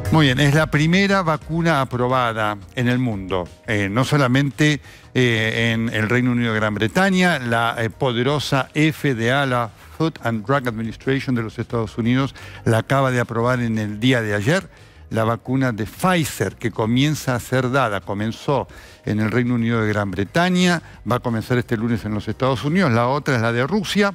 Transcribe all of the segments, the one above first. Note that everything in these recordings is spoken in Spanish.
Muy bien, es la primera vacuna aprobada en el mundo, no solamente en el Reino Unido de Gran Bretaña, la poderosa FDA, la Food and Drug Administration de los Estados Unidos, la acaba de aprobar en el día de ayer. La vacuna de Pfizer, que comienza a ser dada, comenzó en el Reino Unido de Gran Bretaña, va a comenzar este lunes en los Estados Unidos, la otra es la de Rusia.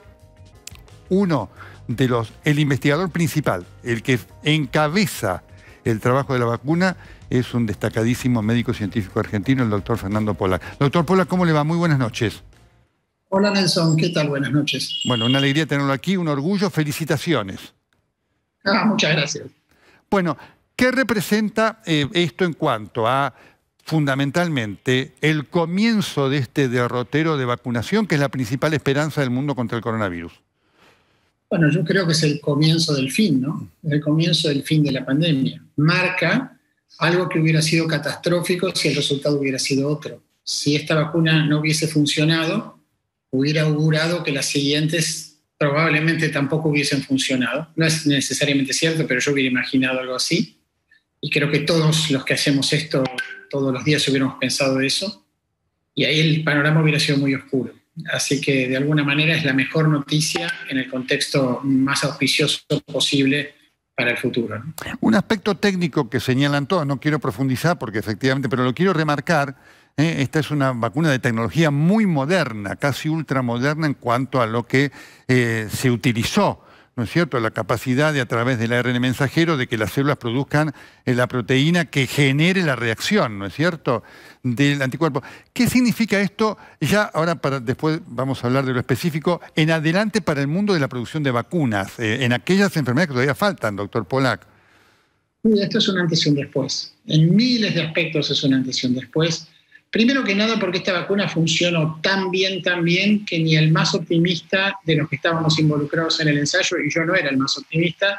El investigador principal, el que encabeza el trabajo de la vacuna, es un destacadísimo médico científico argentino, el doctor Fernando Pollack. Doctor Pollack, ¿cómo le va? Muy buenas noches. Hola Nelson, ¿qué tal? Buenas noches. Bueno, una alegría tenerlo aquí, un orgullo, felicitaciones. Muchas gracias. Bueno, ¿qué representa esto en cuanto a, fundamentalmente, el comienzo de este derrotero de vacunación, que es la principal esperanza del mundo contra el coronavirus? Bueno, yo creo que es el comienzo del fin, ¿no? El comienzo del fin de la pandemia. Marca algo que hubiera sido catastrófico si el resultado hubiera sido otro. Si esta vacuna no hubiese funcionado, hubiera augurado que las siguientes probablemente tampoco hubiesen funcionado. No es necesariamente cierto, pero yo hubiera imaginado algo así. Y creo que todos los que hacemos esto todos los días hubiéramos pensado eso. Y ahí el panorama hubiera sido muy oscuro. Así que de alguna manera es la mejor noticia en el contexto más auspicioso posible para el futuro, ¿no? Un aspecto técnico que señalan todos, no quiero profundizar porque efectivamente, pero lo quiero remarcar, esta es una vacuna de tecnología muy moderna, casi ultramoderna en cuanto a lo que se utilizó, ¿no es cierto? La capacidad de, a través del ARN mensajero, de que las células produzcan la proteína que genere la reacción, ¿no es cierto?, del anticuerpo. ¿Qué significa esto? Ya ahora, después vamos a hablar de lo específico, en adelante para el mundo de la producción de vacunas, en aquellas enfermedades que todavía faltan, doctor Pollack. Esto es un antes y un después. En miles de aspectos es un antes y un después. Primero que nada porque esta vacuna funcionó tan bien, que ni el más optimista de los que estábamos involucrados en el ensayo, y yo no era el más optimista,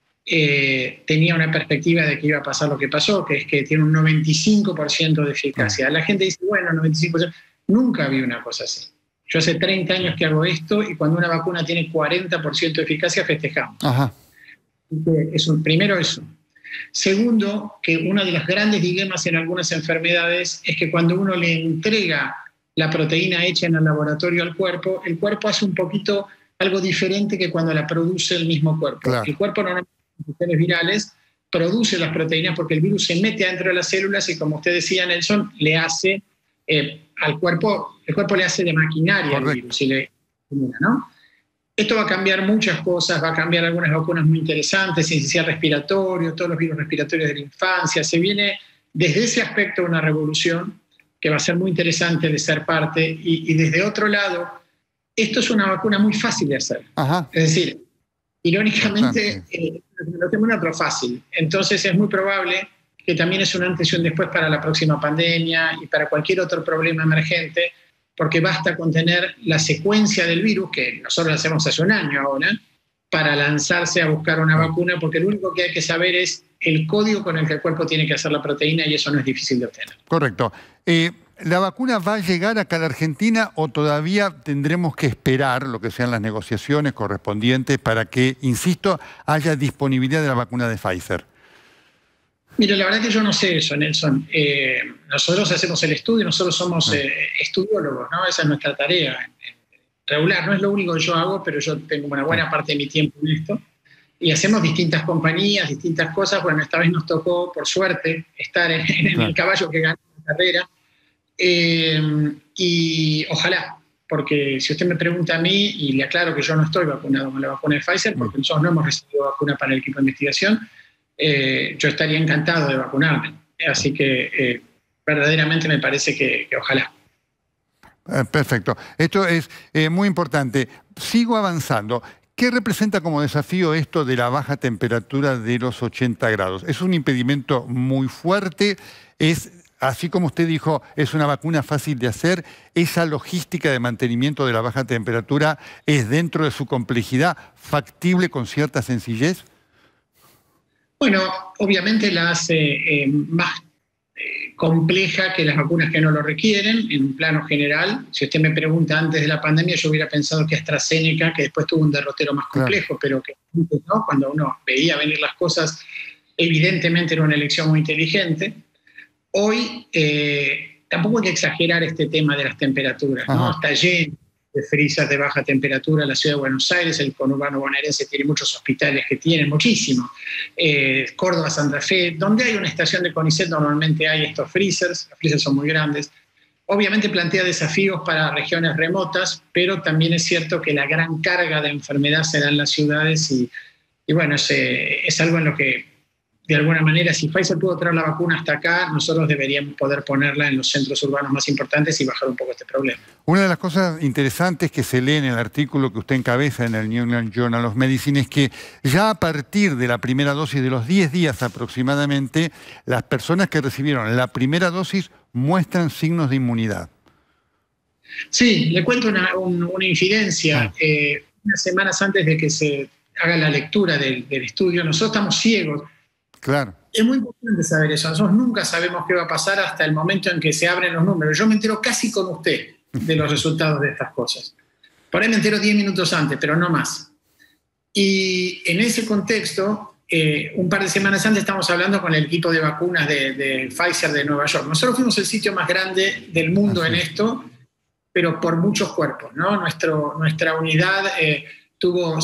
tenía una perspectiva de que iba a pasar lo que pasó, que es que tiene un 95% de eficacia. La gente dice, bueno, 95%. Nunca vi una cosa así. Yo hace 30 años que hago esto y cuando una vacuna tiene 40% de eficacia festejamos. Ajá. Primero eso. Segundo, que uno de los grandes dilemas en algunas enfermedades es que cuando uno le entrega la proteína hecha en el laboratorio al cuerpo, el cuerpo hace un poquito algo diferente que cuando la produce el mismo cuerpo. Claro. El cuerpo normalmente en infecciones virales produce las proteínas porque el virus se mete adentro de las células y, como usted decía, Nelson, le hace al cuerpo, el cuerpo le hace de maquinaria al virus y le, ¿no? Esto va a cambiar muchas cosas, va a cambiar algunas vacunas muy interesantes, sincicial respiratorio, todos los virus respiratorios de la infancia. Se viene desde ese aspecto una revolución que va a ser muy interesante de ser parte. Y desde otro lado, esto es una vacuna muy fácil de hacer. Ajá. Es decir, irónicamente, lo tengo otro fácil. Entonces es muy probable que también es un antes y un después para la próxima pandemia y para cualquier otro problema emergente, porque basta con tener la secuencia del virus, que nosotros hacemos hace un año ahora, para lanzarse a buscar una vacuna, porque lo único que hay que saber es el código con el que el cuerpo tiene que hacer la proteína y eso no es difícil de obtener. Correcto. ¿La vacuna va a llegar acá a la Argentina o todavía tendremos que esperar lo que sean las negociaciones correspondientes para que, insisto, haya disponibilidad de la vacuna de Pfizer? Mire, la verdad que yo no sé eso, Nelson. Nosotros hacemos el estudio, nosotros somos estudiólogos, ¿no? Esa es nuestra tarea regular. No es lo único que yo hago, pero yo tengo una buena parte de mi tiempo en esto. Y hacemos distintas compañías, distintas cosas. Bueno, esta vez nos tocó, por suerte, estar en el caballo que ganó la carrera. Y ojalá, porque si usted me pregunta a mí, y le aclaro que yo no estoy vacunado con la vacuna de Pfizer, porque nosotros no hemos recibido vacuna para el equipo de investigación, yo estaría encantado de vacunarme. Así que verdaderamente me parece que ojalá. Perfecto. Esto es muy importante. Sigo avanzando. ¿Qué representa como desafío esto de la baja temperatura de los 80 grados? ¿Es un impedimento muy fuerte? ¿Es, así como usted dijo, es una vacuna fácil de hacer? ¿Esa logística de mantenimiento de la baja temperatura es, dentro de su complejidad, factible con cierta sencillez? Bueno, obviamente la hace más compleja que las vacunas que no lo requieren, en un plano general. Si usted me pregunta antes de la pandemia, yo hubiera pensado que AstraZeneca, que después tuvo un derrotero más complejo, pero que ¿no? Cuando uno veía venir las cosas, Evidentemente era una elección muy inteligente. Hoy tampoco hay que exagerar este tema de las temperaturas, ¿no? Está lleno de freezers de baja temperatura la ciudad de Buenos Aires, el conurbano bonaerense tiene muchos hospitales que tienen muchísimo, Córdoba, Santa Fe, donde hay una estación de CONICET normalmente hay estos freezers, los freezers son muy grandes. Obviamente plantea desafíos para regiones remotas, pero también es cierto que la gran carga de enfermedad se da en las ciudades y bueno, es algo en lo que de alguna manera, si Pfizer pudo traer la vacuna hasta acá, nosotros deberíamos poder ponerla en los centros urbanos más importantes y bajar un poco este problema. Una de las cosas interesantes que se lee en el artículo que usted encabeza en el New England Journal of Medicine es que ya a partir de la primera dosis, de los 10 días aproximadamente, las personas que recibieron la primera dosis muestran signos de inmunidad. Sí, le cuento una infidencia. Unas semanas antes de que se haga la lectura del estudio, nosotros estamos ciegos. Claro. Es muy importante saber eso. Nosotros nunca sabemos qué va a pasar hasta el momento en que se abren los números. Yo me entero casi con usted de los resultados de estas cosas. Por ahí me entero 10 minutos antes, pero no más. Y en ese contexto, un par de semanas antes estamos hablando con el equipo de vacunas de Pfizer de Nueva York. Nosotros fuimos el sitio más grande del mundo en esto, pero por muchos cuerpos, ¿no? Nuestra unidad tuvo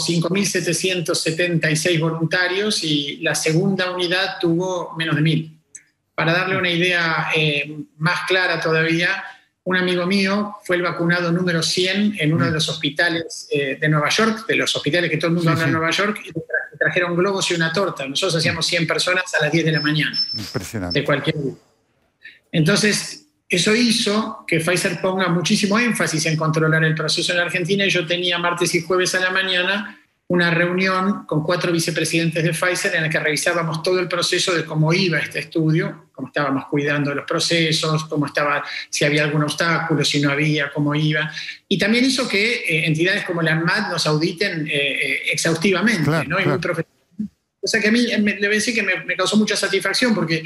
5.776 voluntarios y la segunda unidad tuvo menos de 1.000. Para darle una idea más clara todavía, un amigo mío fue el vacunado número 100 en uno de los hospitales de Nueva York, de los hospitales que todo el mundo habla en Nueva York, y le trajeron globos y una torta. Nosotros hacíamos 100 personas a las 10 de la mañana. Impresionante. De cualquier día. Entonces, eso hizo que Pfizer ponga muchísimo énfasis en controlar el proceso en la Argentina y yo tenía martes y jueves a la mañana una reunión con 4 vicepresidentes de Pfizer en la que revisábamos todo el proceso de cómo iba este estudio, cómo estábamos cuidando los procesos, cómo estaba, si había algún obstáculo, si no había, cómo iba. Y también hizo que entidades como la ANMAT nos auditen exhaustivamente, claro, ¿no? Y muy profesional. O sea que a mí le voy a decir que me causó mucha satisfacción porque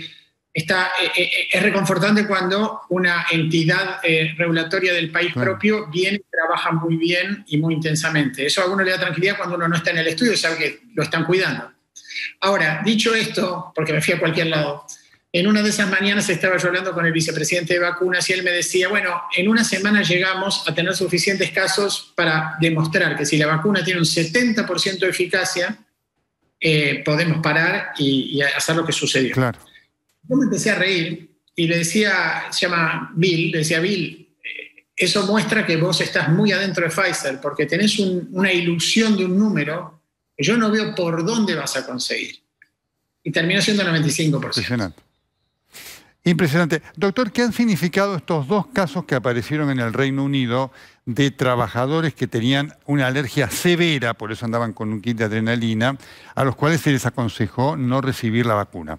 es reconfortante cuando una entidad regulatoria del país propio viene y trabaja muy bien y muy intensamente. Eso a uno le da tranquilidad cuando uno no está en el estudio, sabe que lo están cuidando. Ahora, dicho esto, porque me fui a cualquier lado, en una de esas mañanas estaba yo hablando con el vicepresidente de vacunas y él me decía, bueno, en una semana llegamos a tener suficientes casos para demostrar que si la vacuna tiene un 70% de eficacia, podemos parar y hacer lo que sucedió. Claro. Yo me empecé a reír y le decía, se llama Bill, le decía, Bill, eso muestra que vos estás muy adentro de Pfizer porque tenés una ilusión de un número que yo no veo por dónde vas a conseguir. Y terminó siendo el 95%. Impresionante. Impresionante. Doctor, ¿qué han significado estos 2 casos que aparecieron en el Reino Unido de trabajadores que tenían una alergia severa, por eso andaban con un kit de adrenalina, a los cuales se les aconsejó no recibir la vacuna?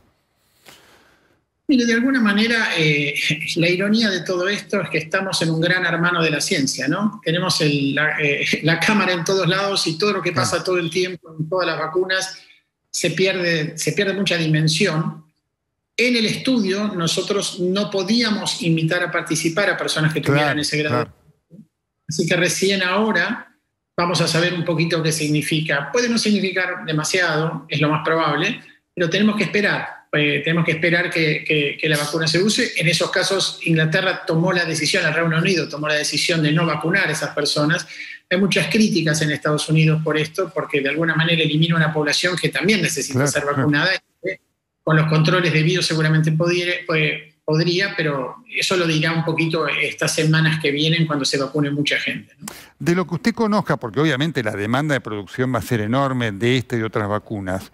Mire, de alguna manera, la ironía de todo esto es que estamos en un gran hermano de la ciencia, ¿no? Tenemos la cámara en todos lados y todo lo que pasa todo el tiempo en todas las vacunas se pierde mucha dimensión. En el estudio nosotros no podíamos invitar a participar a personas que tuvieran ese grado. Claro. Así que recién ahora vamos a saber un poquito qué significa. Puede no significar demasiado, es lo más probable, pero tenemos que esperar. Tenemos que esperar que la vacuna se use. En esos casos, Inglaterra tomó la decisión, el Reino Unido tomó la decisión de no vacunar a esas personas. Hay muchas críticas en Estados Unidos por esto, porque de alguna manera elimina una población que también necesita ser vacunada. Con los controles debidos seguramente podría, pero eso lo dirá un poquito estas semanas que vienen cuando se vacune mucha gente, ¿no? De lo que usted conozca, porque obviamente la demanda de producción va a ser enorme de esta y otras vacunas,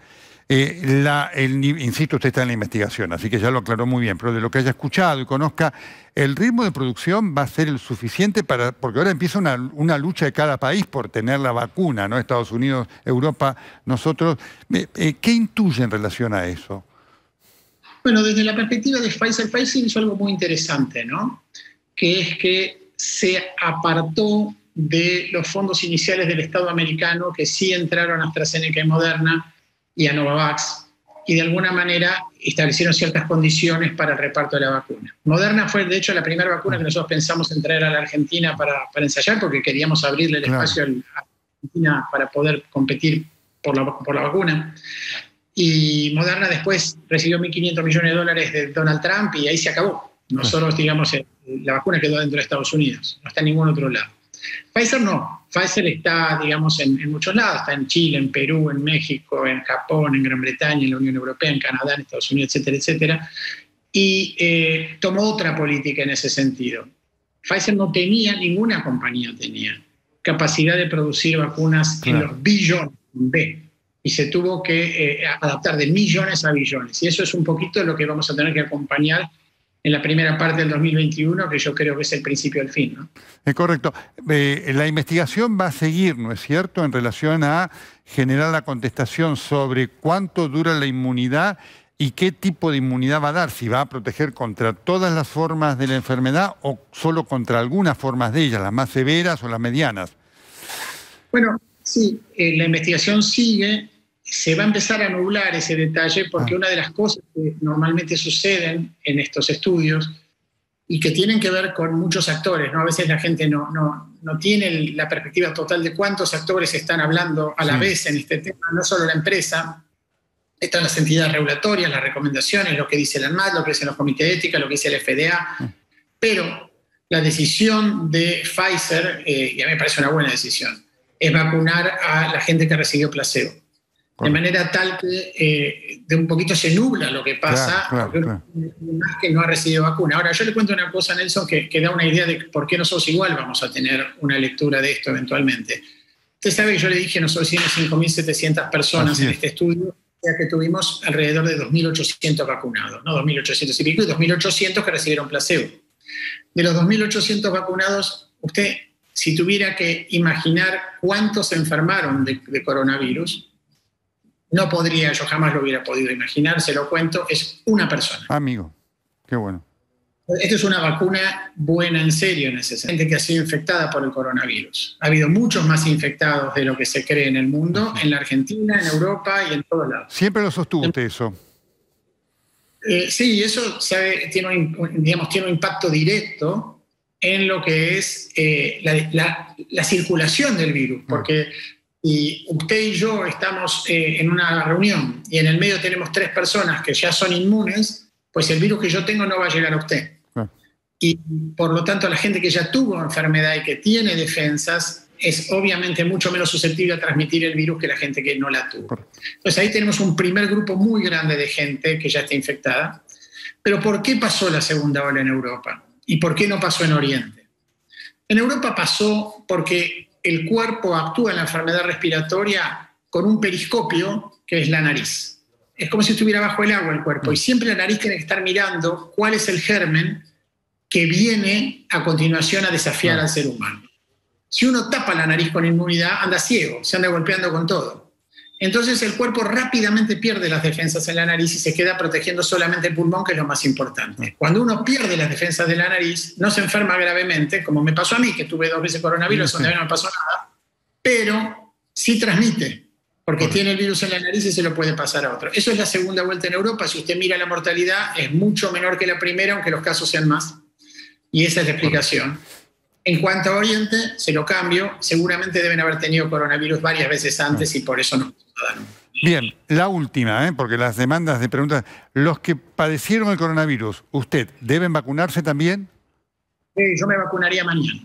insisto, usted está en la investigación, así que ya lo aclaró muy bien, pero de lo que haya escuchado y conozca, ¿el ritmo de producción va a ser el suficiente para...? Porque ahora empieza una lucha de cada país por tener la vacuna, ¿no? Estados Unidos, Europa, nosotros. ¿Qué intuye en relación a eso? Bueno, desde la perspectiva de Pfizer hizo algo muy interesante, ¿no? Que es que se apartó de los fondos iniciales del Estado americano que sí entraron a AstraZeneca y Moderna y a Novavax, y de alguna manera establecieron ciertas condiciones para el reparto de la vacuna. Moderna fue, de hecho, la primera vacuna que nosotros pensamos en traer a la Argentina para ensayar, porque queríamos abrirle el espacio a Argentina para poder competir por la vacuna. y Moderna después recibió 1.500 millones de dólares de Donald Trump y ahí se acabó. Nosotros, digamos, la vacuna quedó dentro de Estados Unidos, no está en ningún otro lado. Pfizer no. Pfizer está, digamos, en muchos lados. Está en Chile, en Perú, en México, en Japón, en Gran Bretaña, en la Unión Europea, en Canadá, en Estados Unidos, etcétera, etcétera. Y tomó otra política en ese sentido. Pfizer no tenía, ninguna compañía tenía capacidad de producir vacunas en los billones B. Y se tuvo que adaptar de millones a billones. Y eso es un poquito lo que vamos a tener que acompañar en la primera parte del 2021, que yo creo que es el principio del fin, ¿no? Es correcto. La investigación va a seguir, ¿no es cierto?, en relación a generar la contestación sobre cuánto dura la inmunidad y qué tipo de inmunidad va a dar, si va a proteger contra todas las formas de la enfermedad o solo contra algunas formas de ellas, las más severas o las medianas. Bueno, sí, la investigación sigue. Se va a empezar a nublar ese detalle porque una de las cosas que normalmente suceden en estos estudios y que tienen que ver con muchos actores, ¿no? A veces la gente no tiene la perspectiva total de cuántos actores están hablando a la vez en este tema, no solo la empresa, están las entidades regulatorias, las recomendaciones, lo que dice la ANMAT, lo que dicen los comités de ética, lo que dice el FDA, pero la decisión de Pfizer, y a mí me parece una buena decisión, es vacunar a la gente que recibió placebo. De manera tal que de un poquito se nubla lo que pasa, más que no ha recibido vacuna. Ahora, yo le cuento una cosa, Nelson, que da una idea de por qué nosotros igual vamos a tener una lectura de esto eventualmente. Usted sabe que yo le dije, nosotros hicimos 5.700 personas en este estudio, ya que tuvimos alrededor de 2.800 vacunados, ¿no? 2.800 y pico, y 2.800 que recibieron placebo. De los 2.800 vacunados, usted, si tuviera que imaginar cuántos se enfermaron de coronavirus, no podría, yo jamás lo hubiera podido imaginar, se lo cuento, es una persona. Amigo, qué bueno. Esto es una vacuna buena en serio en ese sentido, gente que ha sido infectada por el coronavirus. Ha habido muchos más infectados de lo que se cree en el mundo, en la Argentina, en Europa y en todos lados. Siempre lo sostuvo usted eso. Sí, eso tiene un impacto directo en lo que es la circulación del virus, porque y usted y yo estamos en una reunión y en el medio tenemos 3 personas que ya son inmunes, pues el virus que yo tengo no va a llegar a usted. Y por lo tanto la gente que ya tuvo enfermedad y que tiene defensas es obviamente mucho menos susceptible a transmitir el virus que la gente que no la tuvo. Entonces ahí tenemos un primer grupo muy grande de gente que ya está infectada. Pero ¿por qué pasó la segunda ola en Europa? ¿Y por qué no pasó en Oriente? En Europa pasó porque el cuerpo actúa en la enfermedad respiratoria con un periscopio que es la nariz. Es como si estuviera bajo el agua el cuerpo y siempre la nariz tiene que estar mirando cuál es el germen que viene a continuación a desafiar al ser humano. Si uno tapa la nariz con inmunidad, anda ciego, se anda golpeando con todo. Entonces el cuerpo rápidamente pierde las defensas en la nariz y se queda protegiendo solamente el pulmón, que es lo más importante. Cuando uno pierde las defensas de la nariz, no se enferma gravemente, como me pasó a mí, que tuve 2 veces coronavirus, donde no me pasó nada, pero sí transmite, porque tiene el virus en la nariz y se lo puede pasar a otro. Eso es la segunda vuelta en Europa. Si usted mira la mortalidad, es mucho menor que la primera, aunque los casos sean más. Y esa es la explicación. En cuanto a Oriente, se lo cambio. Seguramente deben haber tenido coronavirus varias veces antes y por eso no. Bien, la última, porque las demandas de preguntas. Los que padecieron el coronavirus, ¿usted deben vacunarse también? Yo me vacunaría mañana.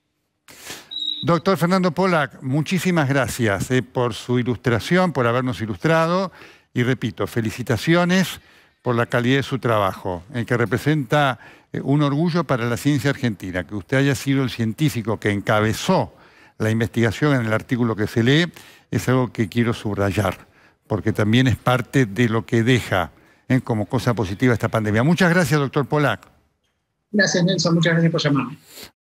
Doctor Fernando Pollack, muchísimas gracias por su ilustración, por habernos ilustrado. Y repito, felicitaciones por la calidad de su trabajo, que representa un orgullo para la ciencia argentina. Que usted haya sido el científico que encabezó la investigación en el artículo que se lee es algo que quiero subrayar, porque también es parte de lo que deja como cosa positiva esta pandemia. Muchas gracias, doctor Pollack. Gracias, Nelson. Muchas gracias por llamarme.